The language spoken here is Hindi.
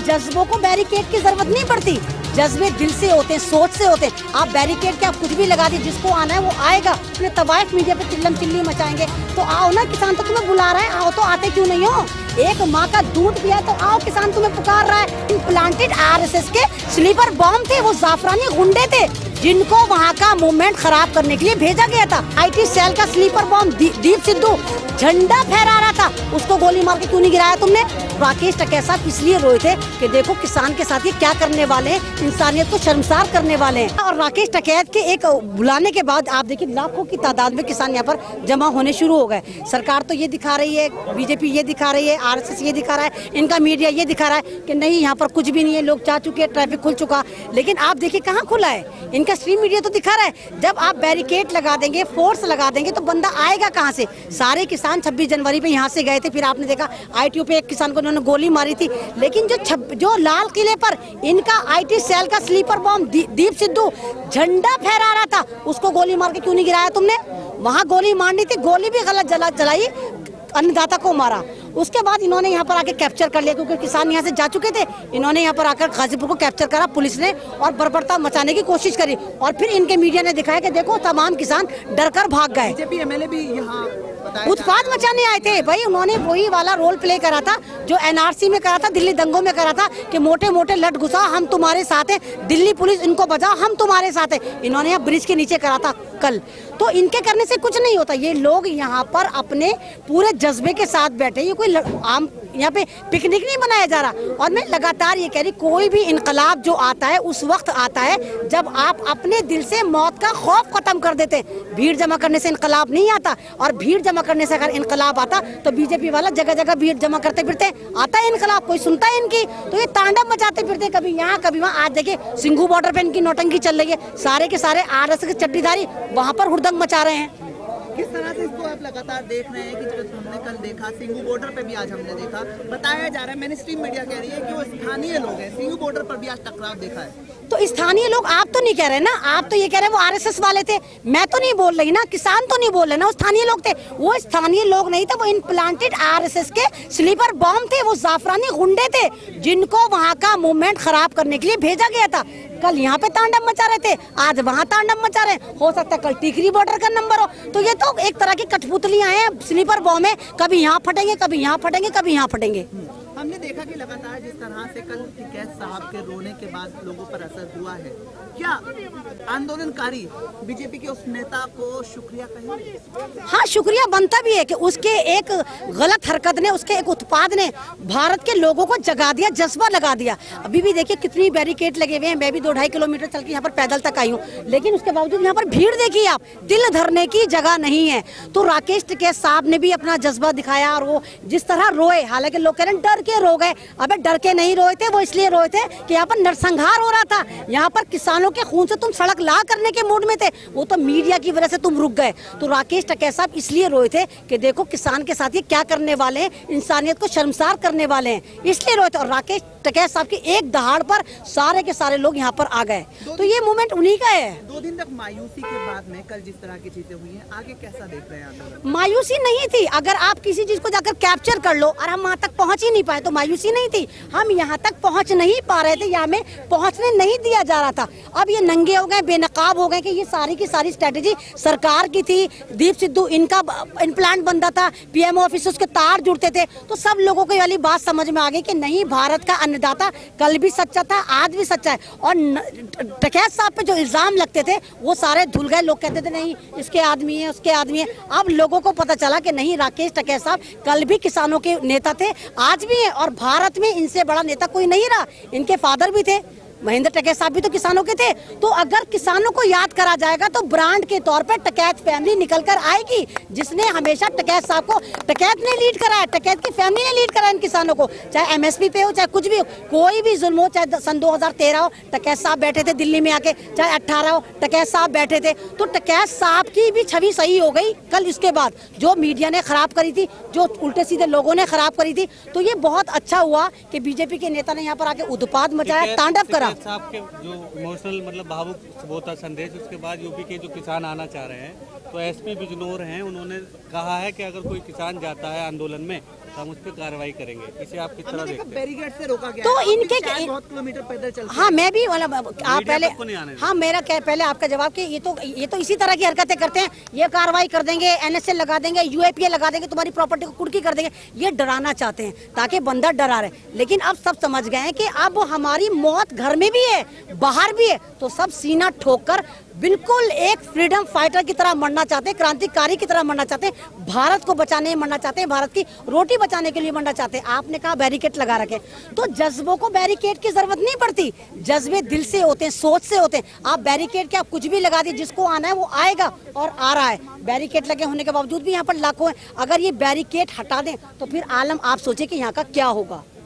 जज्बों को बैरिकेड की जरूरत नहीं पड़ती। जज्बे दिल से होते हैं, सोच से होते हैं। आप बैरिकेड के आप कुछ भी लगा दी, जिसको आना है वो आएगा। अपने तवाइफ मीडिया पे चिल्लम चिल्ली मचाएंगे तो आओ ना, किसान तो तुम्हें बुला रहा है, आओ तो आते क्यों नहीं हो? एक माँ का दूध पिया तो आओ, किसान तुम्हें पुकार रहा है। इम्प्लांटेड आरएसएस के स्लीपर बॉम्ब थे, वो जाफरानी गुंडे थे जिनको वहाँ का मूवमेंट खराब करने के लिए भेजा गया था। आईटी सेल का स्लीपर बॉम्ब दीप सिद्धू झंडा फहरा रहा था, उसको गोली मार के क्यों नहीं गिराया तुमने? राकेश टकैत साहब इसलिए रोए थे कि देखो किसान के साथ ये क्या करने वाले हैं, इंसानियत को शर्मसार करने वाले हैं। और राकेश टकैत के एक बुलाने के बाद आप देखिए लाखों की तादाद में किसान यहाँ पर जमा होने शुरू हो गए। सरकार तो ये दिखा रही है, बीजेपी ये दिखा रही है, आरएसएस ये दिखा रहा है, इनका मीडिया ये दिखा रहा है कि नहीं यहाँ पर कुछ भी नहीं है, लोग जा चुके हैं, ट्रैफिक खुल चुका। लेकिन आप देखिए कहाँ खुला है, इनका स्ट्रीम मीडिया तो दिखा रहा है। जब आप बैरिकेड लगा देंगे, फोर्स लगा देंगे तो बंदा आएगा कहाँ से? सारे किसान 26 जनवरी पे यहाँ से गए थे, फिर आपने देखा ITO पे एक किसान को उन्होंने गोली मारी थी। लेकिन जो लाल किले पर इनका IT सेल का स्लीपर बॉम्ब दीप सिद्धू झंडा फहरा रहा था, उसको गोली मार के क्यों नहीं गिराया तुमने? वहाँ गोली मारनी थी, गोली भी गलत जलाई, अन्नदाता को मारा। उसके बाद इन्होंने यहाँ पर आके कैप्चर कर लिया, क्योंकि किसान यहाँ से जा चुके थे। इन्होंने यहाँ पर आकर गाजीपुर को कैप्चर करा पुलिस ने और बर्बरता मचाने की कोशिश करी। और फिर इनके मीडिया ने दिखाया कि देखो तमाम किसान डरकर भाग गए। बीजेपी एमएलए भी यहाँ उत्पाद मचाने आए थे भाई। उन्होंने वही वाला रोल प्ले करा था जो NRC में करा था, दिल्ली दंगों में करा था कि मोटे मोटे लट घुसा, हम तुम्हारे साथ हैं, दिल्ली पुलिस इनको बचाओ, हम तुम्हारे साथ हैं। इन्होंने यहाँ ब्रिज के नीचे करा था कल। तो इनके करने से कुछ नहीं होता। ये लोग यहाँ पर अपने पूरे जज्बे के साथ बैठे, ये कोई आम यहाँ पे पिकनिक नहीं बनाया जा रहा। और मैं लगातार ये कह रही, कोई भी इनकलाब जो आता है उस वक्त आता है जब आप अपने दिल से मौत का खौफ खत्म कर देते। भीड़ जमा करने से इनकलाब नहीं आता, और भीड़ जमा करने से अगर इनकलाब आता तो बीजेपी वाला जगह जगह भीड़ जमा करते फिरते। आता है इनकलाब, कोई सुनता है इनकी? तो ये तांडव मचाते फिरते, कभी यहाँ कभी वहाँ। आज देखिए सिंघू बॉर्डर पे इनकी नौटंकी चल रही है, सारे के सारे RSS के चड्डीधारी वहाँ पर हुड़दंग मचा रहे हैं। किस तरह से इसको आप लगातार देख रहे हैं कि जो हमने कल देखा सिंघू बॉर्डर पे भी आज हमने देखा, बताया जा रहा है, मैंने स्ट्रीम मीडिया कह रही है कि वो स्थानीय लोग हैं, सिंघू बॉर्डर पर भी आज टकराव देखा है। तो स्थानीय लोग आप तो नहीं कह रहे ना, आप तो ये कह रहे हैं वो RSS वाले थे। मैं तो नहीं बोल रही ना, किसान तो नहीं बोल रहे ना, वो स्थानीय लोग थे। वो स्थानीय लोग नहीं थे, वो इम्प्लांटेड RSS के स्लीपर बॉम्ब थे, वो जाफरानी गुंडे थे जिनको वहाँ का मूवमेंट खराब करने के लिए भेजा गया था। कल यहाँ पे तांडव मचा रहे थे, आज वहाँ तांडव मचा रहे हैं। हो सकता है कल टिकरी बॉर्डर का नंबर हो। तो ये तो एक तरह की कठपुतलियां हैं, स्लीपर बॉम्ब है, कभी यहाँ फटेंगे, कभी यहाँ फटेंगे, कभी यहाँ फटेंगे। हमने देखा कि लगातार जिस तरह से कल टकैत साहब के रोने के बाद लोगों पर असर हुआ है, क्या आंदोलनकारी बीजेपी के उस नेता को शुक्रिया कहेंगे? हाँ, शुक्रिया बनता भी है कि उसके एक गलत हरकत ने, उसके एक उत्पाद ने भारत के लोगों को जगा दिया, जज्बा लगा दिया। अभी भी देखिए कितनी बैरिकेड लगे हुए हैं। मैं भी 2-2.5 किलोमीटर चल के यहाँ पर पैदल तक आई हूँ, लेकिन उसके बावजूद यहाँ पर भीड़ देखिए आप, दिल धरने की जगह नहीं है। तो राकेश टकैत साहब ने भी अपना जज्बा दिखाया और वो जिस तरह रोए, हालांकि लोग कह रहे हैं डर के रो गए। अबे डर के नहीं रोए थे, वो इसलिए रोए थे कि यहाँ पर नरसंहार हो रहा था। यहाँ पर किसानों के खून से तुम सड़क ला करने के मूड में थे, वो तो मीडिया की वजह से तुम रुक गए। तो राकेश टकैत साहब इसलिए रोए थे कि देखो किसान के साथ ये क्या करने वाले हैं, इंसानियत को शर्मसार करने वाले हैं, इसलिए रोए थे। और राकेश टकैत साहब की एक दहाड़ पर सारे के सारे लोग यहाँ पर आ गए। तो ये मूवमेंट उन्हीं का है। 2 दिन तक मायूसी के बाद में कल जिस तरह की चीजें हुई हैं, आगे कैसा देख रहे हैं? मायूसी नहीं थी। अगर आप किसी चीज को जाकर कैप्चर कर लो और हम वहाँ तक पहुँच ही नहीं पाए तो मायूसी नहीं थी। हम यहाँ तक पहुँच नहीं पा रहे थे, यहाँ में पहुँचने नहीं दिया जा रहा था। अब ये नंगे हो गए, बेनकाब हो गए कि ये सारी की सारी स्ट्रेटेजी सरकार की थी। दीप सिद्धू इनका इम्प्लांट बनता था, PMO ऑफिस उसके तार जुड़ते थे। तो सब लोगों को ये वाली बात समझ में आ गई कि नहीं, भारत का अन्नदाता कल भी सच्चा था, आज भी सच्चा है। और टकैत साहब पे जो इल्जाम लगते थे वो सारे धुल गए। लोग कहते थे नहीं इसके आदमी है, उसके आदमी है। अब लोगों को पता चला कि नहीं, राकेश टकैत साहब कल भी किसानों के नेता थे, आज भी है, और भारत में इनसे बड़ा नेता कोई नहीं रहा। इनके फादर भी थे, महेंद्र टकैत साहब भी तो किसानों के थे। तो अगर किसानों को याद करा जाएगा तो ब्रांड के तौर पर टकैत फैमिली निकल कर आएगी, जिसने हमेशा टकैत साहब को, टकैत ने लीड कराया, टकैत की फैमिली ने लीड कराया इन किसानों को। चाहे MSP पे हो, चाहे कुछ भी हो, कोई भी जुल्म हो, चाहे सन 2013 हो, टकैत साहब बैठे थे दिल्ली में आके, चाहे 18 हो, टकैत साहब बैठे थे। तो टकैत साहब की भी छवि सही हो गई कल इसके बाद, जो मीडिया ने खराब करी थी, जो उल्टे सीधे लोगों ने खराब करी थी। तो ये बहुत अच्छा हुआ कि बीजेपी के नेता ने यहाँ पर आके उत्पाद मचाया, तांडव करा। साहब के जो इमोशनल मतलब भावुक वो था संदेश, उसके बाद यूपी के जो किसान आना चाह रहे हैं, तो SP बिजनौर हैं, उन्होंने कहा है कि अगर कोई किसान जाता है आंदोलन में तो हम उस पर कार्रवाई करेंगे। इसे आप किस तरह देखते हैं? बैरिकेड से रोका गया तो है। इनके शायद बहुत किलोमीटर पैदल चलते हाँ, मैं भी मतलब आप पहले तक को नहीं आने दें। हाँ, मेरा क्या पहले आपका जवाब कि ये तो इसी तरह की हरकतें करते हैं। ये कार्रवाई कर देंगे, NSA लगा देंगे, UAPA लगा देंगे, तुम्हारी प्रॉपर्टी को कुर्की कर देंगे। ये डराना चाहते हैं ताकि बंदा डरा रहे। लेकिन अब सब समझ गए हैं कि अब हमारी मौत घर में भी है, बाहर भी है, तो सब सीना ठोक कर बिल्कुल एक फ्रीडम फाइटर की तरह मरना चाहते हैं, क्रांतिकारी की तरह मरना चाहते हैं, भारत को बचाने मरना चाहते हैं, भारत की रोटी बचाने के लिए मरना चाहते हैं। आपने कहा बैरिकेड लगा रखे, तो जज्बों को बैरिकेड की जरूरत नहीं पड़ती। जज्बे दिल से होते हैं, सोच से होते हैं। आप बैरिकेड के आप कुछ भी लगा दिए, जिसको आना है वो आएगा और आ रहा है। बैरिकेड लगे होने के बावजूद भी यहाँ पर लाखों हैं। अगर ये बैरिकेड हटा दें तो फिर आलम आप सोचिए कि यहाँ का क्या होगा।